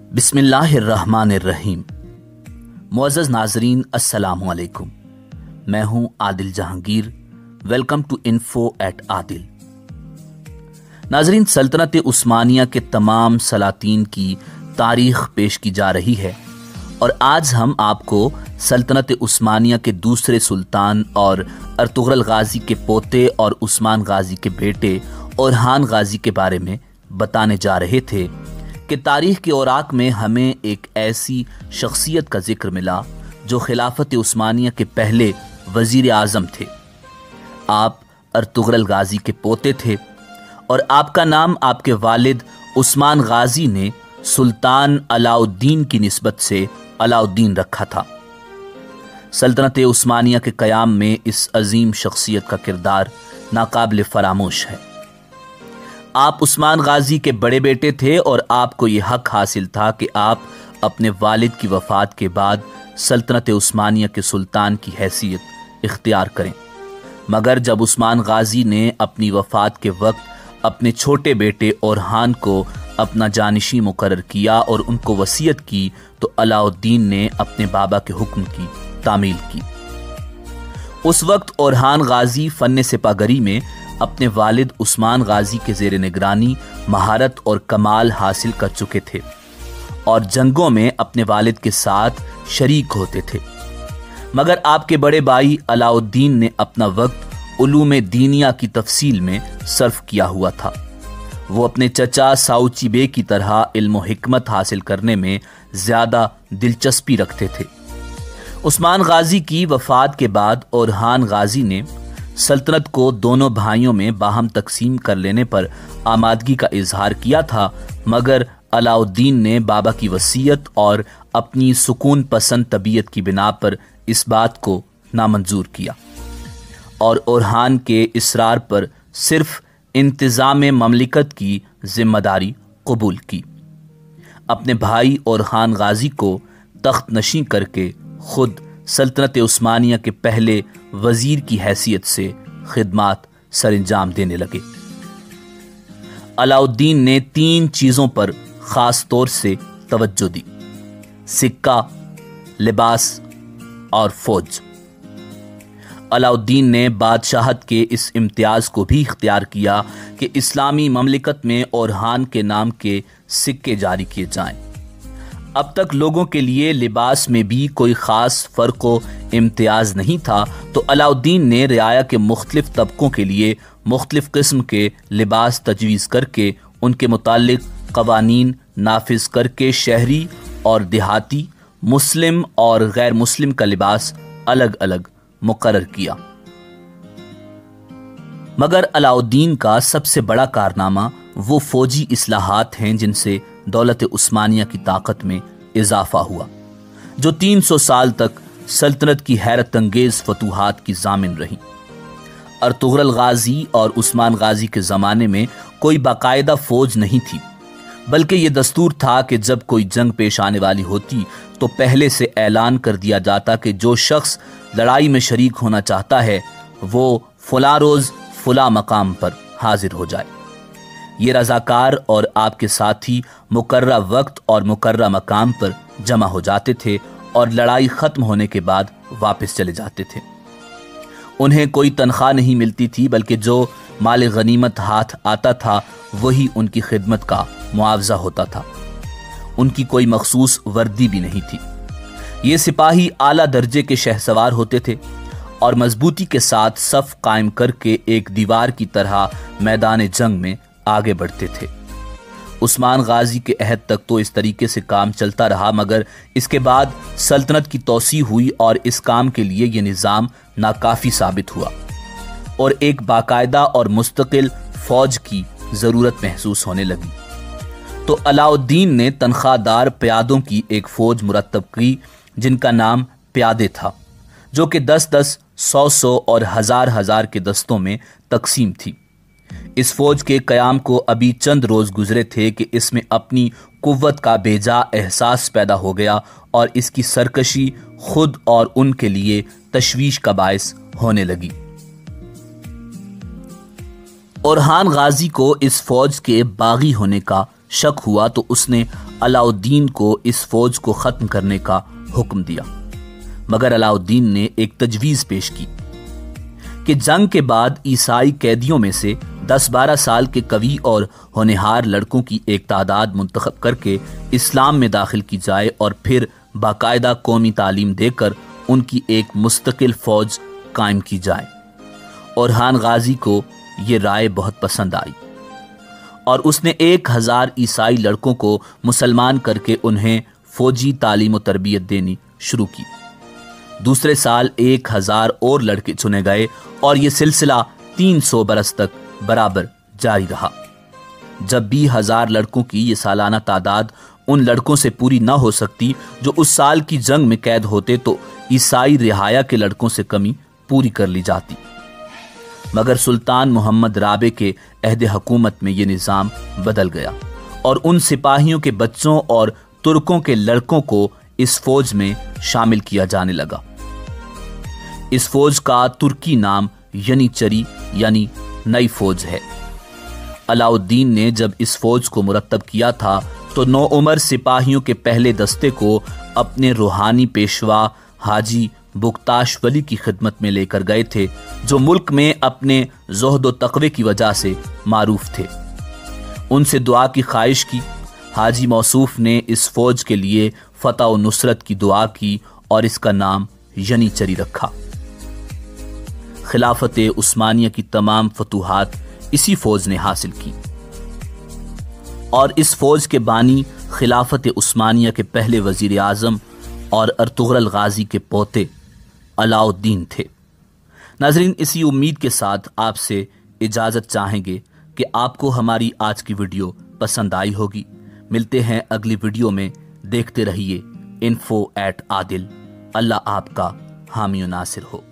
بسم اللہ الرحمن الرحیم۔ معزز ناظرین السلام علیکم، میں ہوں Adil Jahangir. Welcome to info at Adil. ناظرین، سلطنت عثمانیہ کے تمام سلاطین کی تاریخ پیش کی جا رہی ہے، اور آج ہم آپ کو سلطنت عثمانیہ کے دوسرے سلطان اور ارطغرل غازی کے پوتے اور عثمان غازی کے بیٹے اورحان غازی کے بارے میں بتانے جا رہے تھے کہ تاریخ کے اوراق میں ہمیں ایک ایسی شخصیت کا ذکر ملا جو خلافت عثمانیہ کے پہلے وزیر اعظم تھے۔ آپ ارطغرل غازی کے پوتے تھے، اور آپ کا نام آپ کے والد عثمان غازی نے سلطان علاء الدین کی نسبت سے علاء الدین رکھا تھا۔ سلطنت عثمانیہ کے قیام میں اس عظیم شخصیت کا کردار ناقابل فراموش ہے۔ آپ عثمان غازی کے بڑے بیٹے تھے، اور آپ کو یہ حق حاصل تھا کہ آپ اپنے والد کی وفات کے بعد سلطنت عثمانیہ کے سلطان کی حیثیت اختیار کریں، مگر جب عثمان غازی نے اپنی وفات کے وقت اپنے چھوٹے بیٹے اورحان کو اپنا جانشین مقرر کیا اور ان کو وصیت کی، تو علاء الدین نے اپنے بابا کے حکم کی تعمیل کی۔ اس وقت اورحان غازی فن سپاہ گری میں اپنے والد عثمان غازی کے زیر نگرانی مہارت اور کمال حاصل کر چکے تھے، اور جنگوں میں اپنے والد کے ساتھ شریک ہوتے تھے، مگر آپ کے بڑے بھائی علاء الدین نے اپنا وقت علوم دینیہ کی تفصیل میں صرف کیا ہوا تھا۔ وہ اپنے چچا ساؤچی بے کی طرح علم و حکمت حاصل کرنے میں زیادہ دلچسپی رکھتے تھے۔ عثمان غازی کی وفات کے بعد اورحان غازی نے سلطنت کو دونوں بھائیوں میں باہم تقسیم کر لینے پر آمادگی کا اظہار کیا تھا، مگر علاء الدین نے بابا کی وصیت اور اپنی سکون پسند طبیعت کی بنا پر اس بات کو نامنظور کیا، اور اورحان کے اصرار پر صرف انتظام مملکت کی ذمہ داری قبول کی۔ اپنے بھائی اورحان غازی کو تخت نشین کر کے خود سلطنت عثمانیہ کے پہلے وزیر کی حیثیت سے خدمات سر انجام دینے لگے۔ علاء الدین نے 3 چیزوں پر خاص طور سے توجہ دی: سکہ، لباس اور فوج۔ علاء الدین نے بادشاہت کے اس امتیاز کو بھی اختیار کیا کہ اسلامی مملکت میں اورحان کے نام کے سکے جاری کیے جائیں۔ اب تک لوگوں کے لیے لباس میں بھی کوئی خاص فرق و امتیاز نہیں تھا، تو علاء الدین نے رعایا کے مختلف طبقوں کے لیے مختلف قسم کے لباس تجویز کر کے ان کے متعلق قوانین نافذ کر کے شہری اور دیہاتی، مسلم اور غیر مسلم کا لباس الگ الگ مقرر کیا۔ مگر علاء الدین کا سب سے بڑا کارنامہ وہ فوجی اصلاحات ہیں جن سے دولت عثمانیہ کی طاقت میں اضافہ ہوا، جو 300 سال تک سلطنت کی حیرت انگیز فتوحات کی ضامن رہیں۔ ارطغرل غازی اور عثمان غازی کے زمانے میں کوئی باقاعدہ فوج نہیں تھی، بلکہ یہ دستور تھا کہ جب کوئی جنگ پیش آنے والی ہوتی تو پہلے سے اعلان کر دیا جاتا کہ جو شخص لڑائی میں شریک ہونا چاہتا ہے وہ فلاں روز فلاں مقام پر حاضر ہو جائے۔ یہ رضاکار اور آپ کے ساتھی مقررہ وقت اور مقررہ مقام پر جمع ہو جاتے تھے، اور لڑائی ختم ہونے کے بعد واپس چلے جاتے تھے۔ انہیں کوئی تنخواہ نہیں ملتی تھی، بلکہ جو مال غنیمت ہاتھ آتا تھا وہی ان کی خدمت کا معاوضہ ہوتا تھا۔ ان کی کوئی مخصوص وردی بھی نہیں تھی۔ یہ سپاہی اعلیٰ درجے کے شہسوار ہوتے تھے، اور مضبوطی کے ساتھ صف قائم کر کے ایک دیوار کی طرح میدان جنگ میں آگے بڑھتے تھے۔ عثمان غازی کے عہد تک تو اس طریقے سے کام چلتا رہا، مگر اس کے بعد سلطنت کی توسیع ہوئی اور اس کام کے لیے یہ نظام ناکافی ثابت ہوا، اور ایک باقاعدہ اور مستقل فوج کی ضرورت محسوس ہونے لگی۔ تو علاء الدین نے تنخواہ دار پیادوں کی ایک فوج مرتب کی جن کا نام پیادے تھا، جو کہ 10 100 اور 1000 کے دستوں میں تقسیم تھی۔ اس فوج کے قیام کو ابھی چند روز گزرے تھے کہ اس میں اپنی قوت کا بے جا احساس پیدا ہو گیا، اور اس کی سرکشی خود اور ان کے لیے تشویش کا باعث ہونے لگی۔ اورحان غازی کو اس فوج کے باغی ہونے کا شک ہوا، تو اس نے علاؤالدین کو اس فوج کو ختم کرنے کا حکم دیا، مگر علاؤالدین نے ایک تجویز پیش کی کہ جنگ کے بعد عیسائی قیدیوں میں سے 10-12 سال کے قوی اور ہونہار لڑکوں کی ایک تعداد منتخب کر کے اسلام میں داخل کی جائے اور پھر باقاعدہ قومی تعلیم دے کر ان کی ایک مستقل فوج قائم کی جائے۔ اورحان غازی کو یہ رائے بہت پسند آئی اور اس نے 1000 عیسائی لڑکوں کو مسلمان کر کے انہیں فوجی تعلیم و تربیت دینی شروع کی۔ دوسرے سال 1000 اور لڑکے چنے گئے اور یہ سلسلہ 300 برس تک برابر جاری رہا۔ جب بھی 1000 لڑکوں کی یہ سالانہ تعداد ان لڑکوں سے پوری نہ ہو سکتی جو اس سال کی جنگ میں قید ہوتے تو عیسائی رعایا کے لڑکوں سے کمی پوری کر لی جاتی، مگر سلطان محمد رابع کے عہد حکومت میں یہ نظام بدل گیا اور ان سپاہیوں کے بچوں اور ترکوں کے لڑکوں کو اس فوج میں شامل کیا جانے لگا۔ اس فوج کا ترکی نام ینیچری یعنی نئی فوج ہے۔ علاؤالدین نے جب اس فوج کو مرتب کیا تھا تو نوعمر سپاہیوں کے پہلے دستے کو اپنے روحانی پیشوا حاجی بکتاش ولی کی خدمت میں لے کر گئے تھے، جو ملک میں اپنے زہد و تقوی کی وجہ سے معروف تھے۔ ان سے دعا کی خواہش کی۔ حاجی موصوف نے اس فوج کے لیے فتح و نصرت کی دعا کی اور اس کا نام ینیچری رکھا۔ خلافت عثمانیہ کی تمام فتوحات اسی فوج نے حاصل کی اور اس فوج کے بانی خلافت عثمانیہ کے پہلے وزیر اعظم اور ارطغرل غازی کے پوتے علاؤالدین تھے۔ ناظرین، اسی امید کے ساتھ آپ سے اجازت چاہیں گے کہ آپ کو ہماری آج کی ویڈیو پسند آئی ہوگی۔ ملتے ہیں اگلی ویڈیو میں، دیکھتے رہیے info@adil۔ اللہ آپ کا حامی و ناصر ہو۔